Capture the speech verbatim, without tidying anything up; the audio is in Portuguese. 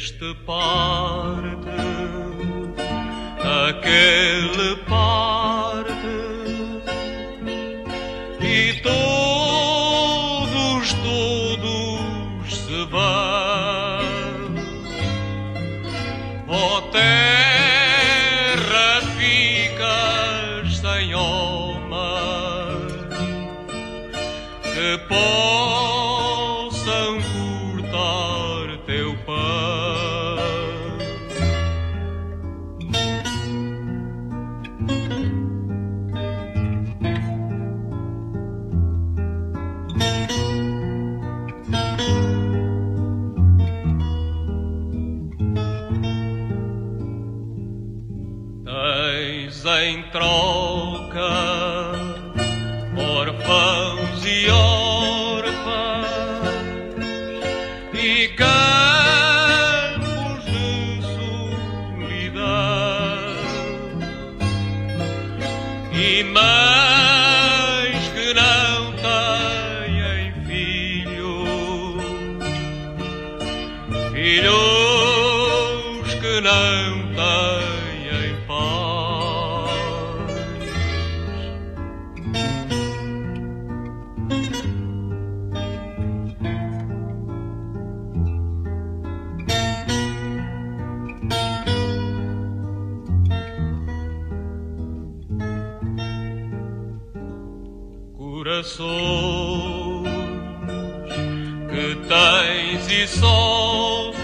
Este parte, aquele parte, e todos, todos se vão. Ó terra, ficas sem homem que possam cortar teu pão. Tens em troca órfãos e órfãs e campos de solidão e mães que não têm filhos, filhos que não têm corações que tens e sofres